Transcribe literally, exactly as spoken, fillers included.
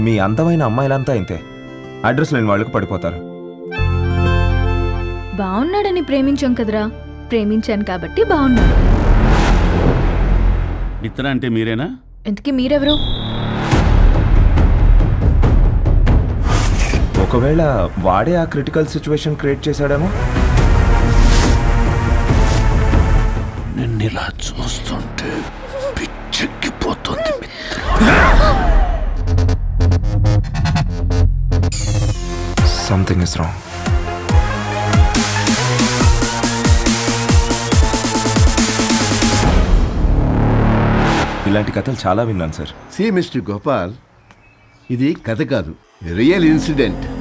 మీ అందమైన అమ్మాయిలంతా ఇంతే, అడ్రస్ లేని వాళ్ళకి పడిపోతారు. బాగున్నాడని ప్రేమించాం కదరా, ప్రేమించాను కాబట్టి బాగున్నాడు. మిత్ర అంటే మీరేనా? ఎందుకు మీరెవరు? ఒకవేళ వాడే ఆ క్రిటికల్ సిచ్యువేషన్ క్రియేట్ చేశాడేమో. నిన్ను ఇలా చూస్తుంటే పిచ్చెక్కిపోతుంది మిత్ర. Something is wrong. ఇలాంటి కథలు చాలా విన్నాను సార్. సి మిస్టర్ గోపాల్, ఇది కథ కాదు, రియల్ ఇన్సిడెంట్.